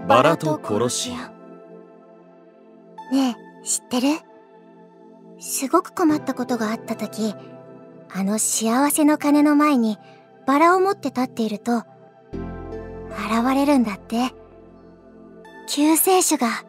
バラと殺し屋。 ねえ、知ってる？すごく困ったことがあった時、あの幸せの鐘の前にバラを持って立っていると現れるんだって、救世主が。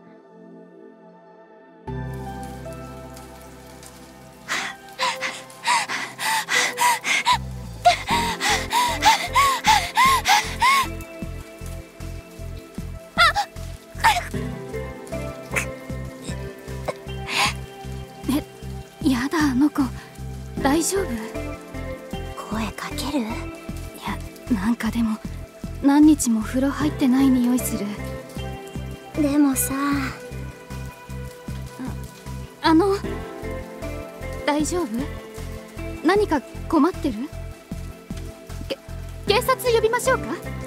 やだ、あの子大丈夫？ 声かける？ いや、なんかでも何日も風呂入ってない匂いする。 でもさ、 大丈夫？何か困ってる？警察呼びましょうか？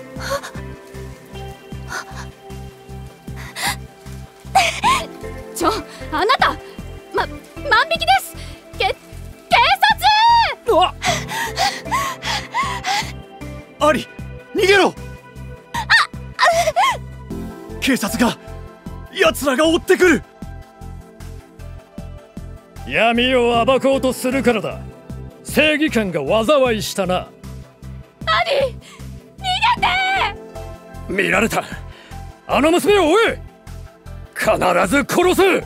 あなた万引きです！警察！ アリ、逃げろ！警察が、奴らが追ってくる！ 闇を暴こうとするからだ。正義感が災いしたな。 アリ、逃げて！ 見られた。あの娘を追え！必ず殺す！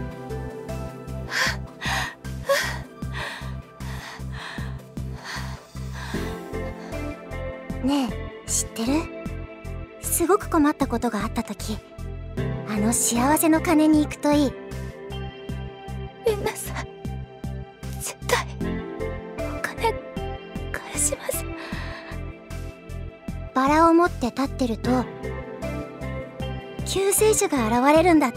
ねえ、知ってる？すごく困ったことがあった時、あの幸せの鐘に行くといい。 ごめんなさい。絶対お金返します。 バラを持って立ってると救世主が現れるんだって。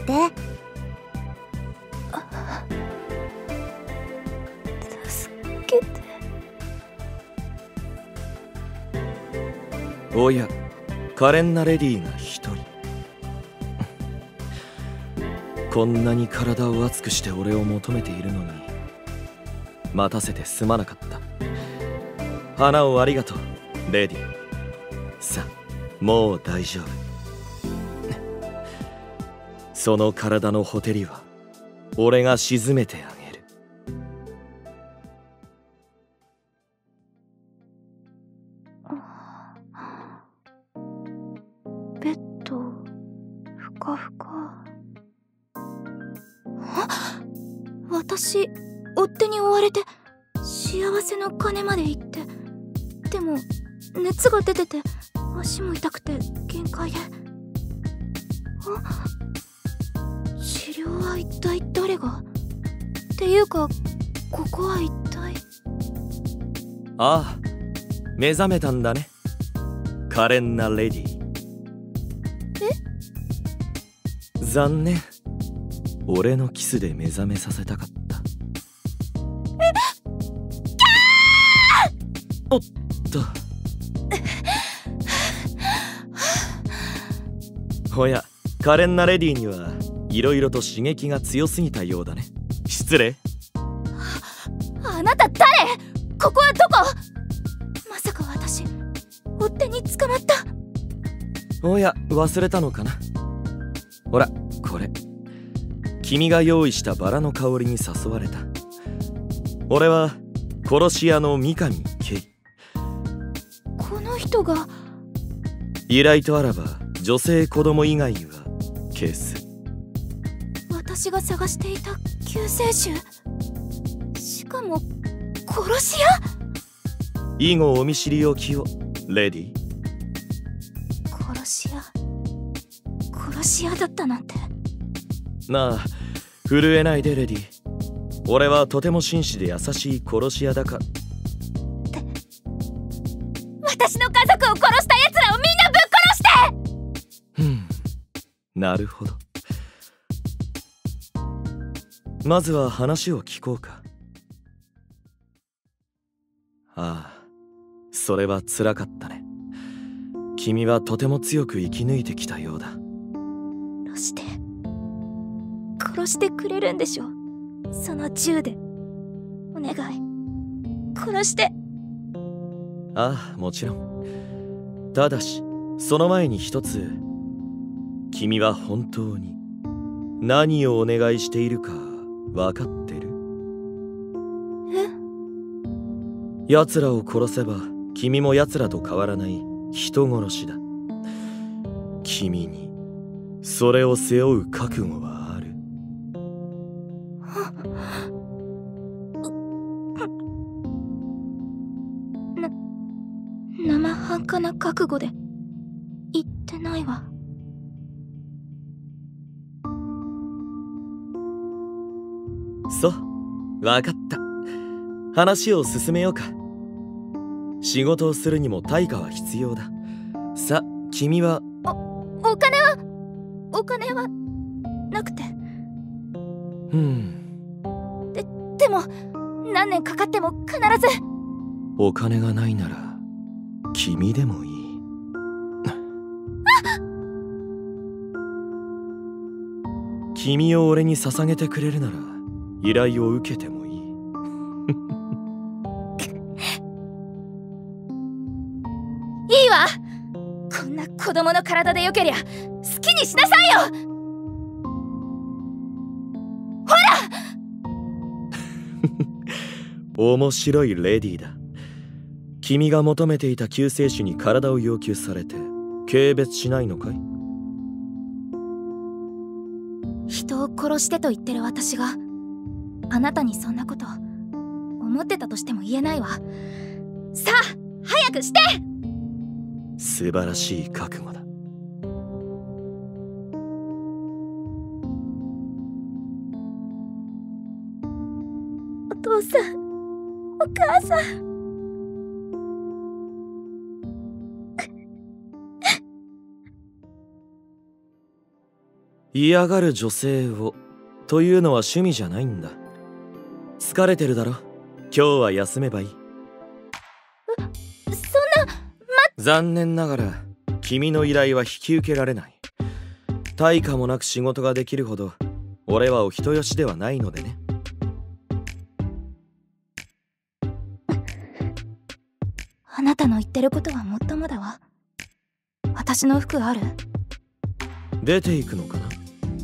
助けて。 おや、可憐なレディーが一人。こんなに体を熱くして俺を求めているのに、待たせてすまなかった。花をありがとう、レディー。さあ、もう大丈夫。その体のほてりは俺が沈めてあげる。 ベッドふかふか。私、追っ手に追われて幸せの鐘まで行って、でも熱が出てて足も痛くて限界で。治療は一体誰が？っていうか、ここは一体。 ああ、目覚めたんだね、可憐なレディー。残念、俺のキスで目覚めさせたかった。おっと。おや、可憐なレディーにはいろいろと刺激が強すぎたようだね。失礼。 あなた誰？ここはどこ？まさか私、追っ手に捕まった？ おや、忘れたのかな。ほら、これ君が用意したバラの香りに誘われた。俺は殺し屋の三上ケイ。 この人が。 依頼とあらば女性子供以外は消す。 私が探していた救世主？しかも殺し屋？ 以後お見知りおきを、レディー。 殺し屋だったなんて。 なあ、震えないでレディー。俺はとても紳士で優しい殺し屋だから。 私の家族を殺した奴らをみんなぶっ殺して！ なるほど。まずは話を聞こうか。ああ、それは辛かったね。君はとても強く生き抜いてきたようだ。 殺してくれるんでしょ？その銃で。お願い、殺して。 ああ、もちろん。ただしその前に一つ君は本当に何をお願いしているか分かってる？奴らを殺せば君も奴らと変わらない人殺しだ。君にそれを背負う覚悟はある？ 生半可な覚悟で言ってないわ。 そう、分かった。話を進めようか。仕事をするにも対価は必要だ。さ、君はお金はなくて。でも何年かかっても必ず。 お金がないなら君でもいい。君を俺に捧げてくれるなら依頼を受けてもいい。 いいわ。こんな子供の体でよけりゃ好きにしなさいよ。ほら面白いレディーだ。君が求めていた救世主に体を要求されて軽蔑しないのかい？ 人を殺してと言ってる私があなたにそんなこと思ってたとしても言えないわ。さあ早くして。 素晴らしい覚悟だ。 お父さん、お母さん。 嫌がる女性をというのは趣味じゃないんだ。疲れてるだろ。今日は休めばいい。 そんな。 残念ながら君の依頼は引き受けられない。対価もなく仕事ができるほど俺はお人よしではないのでね。 あなたの言ってることはもっともだわ。私の服ある？ 出ていくのかな？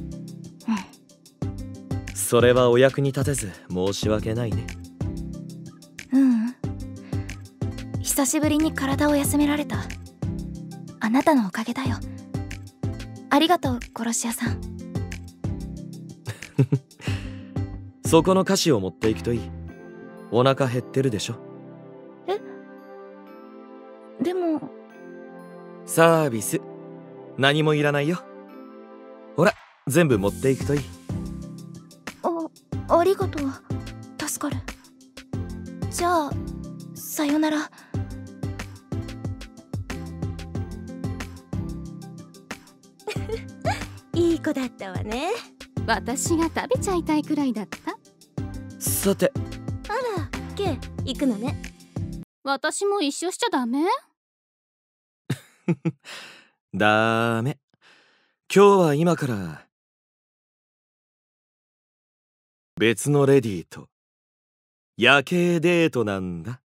それはお役に立てず申し訳ないね。 久しぶりに体を休められた。あなたのおかげだよ。ありがとう、殺し屋さん。 そこの菓子を持っていくといい。お腹減ってるでしょ。 でもサービス何もいらないよ。ほら全部持っていくといい。 ありがとう。助かる。じゃあさよなら。 いい子だったわね。 私が食べちゃいたいくらいだった。 さて、 あら、ケイ、行くのね。 私も一緒しちゃダメ？ ダメ。今日は今から別のレディーと夜景デートなんだ。